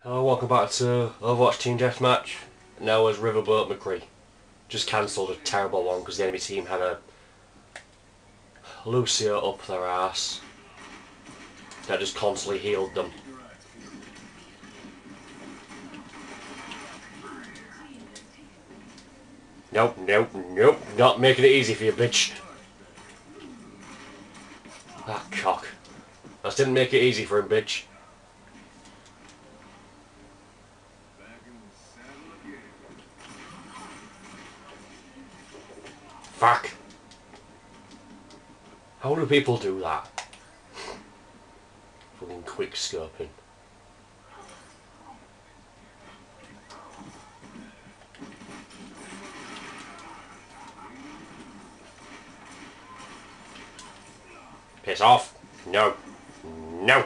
Hello, welcome back to Overwatch Team Deathmatch. Now as Riverboat McCree. Just cancelled a terrible one because the enemy team had a Lucio up their ass that just constantly healed them. Nope, nope, nope. Not making it easy for you, bitch. Ah, cock. That didn't make it easy for him, bitch. Fuck. How do people do that? Fucking quick scoping. Piss off. No. No.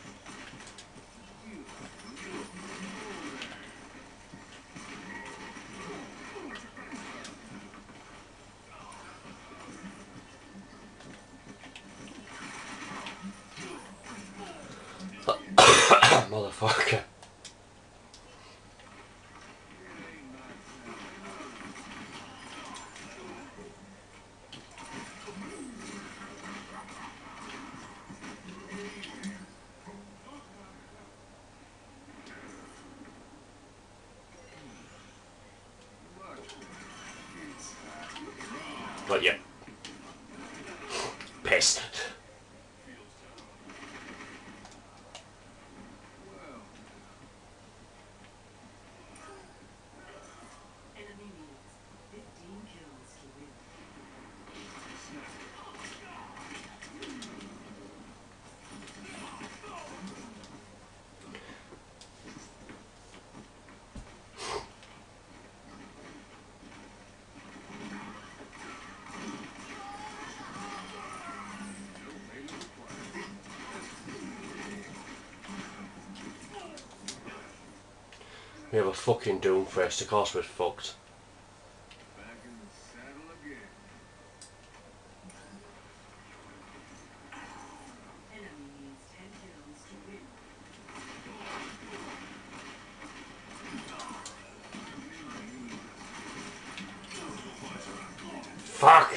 Motherfucker. But yeah. Pissed. We have a fucking Doomfist, of course we're fucked. Fuck!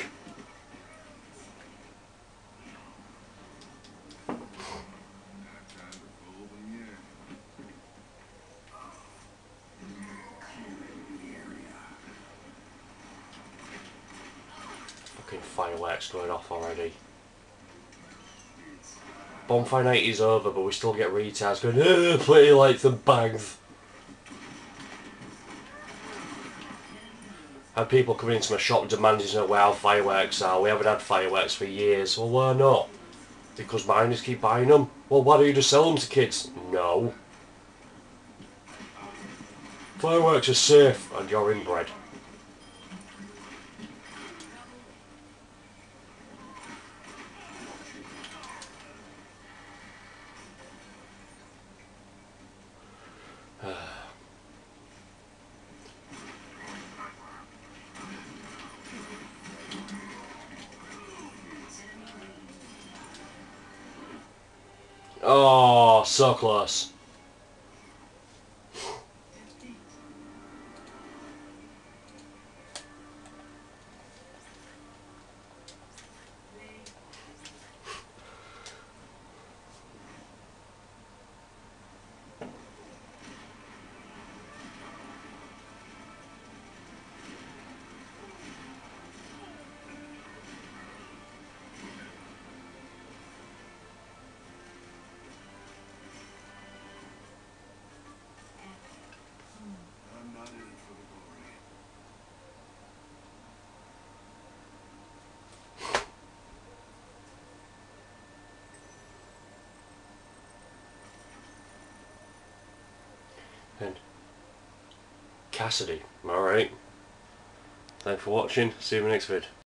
Fucking fireworks going off already. Bonfire night is over, but we still get retards going, pretty lights and bangs. Had people coming into my shop demanding to know where our fireworks are. We haven't had fireworks for years. Well, why not? Because miners keep buying them. Well, why don't you just sell them to kids? No. Fireworks are safe, and you're inbred. Oh, so close. And Cassidy. Alright. Thanks for watching. See you in the next vid.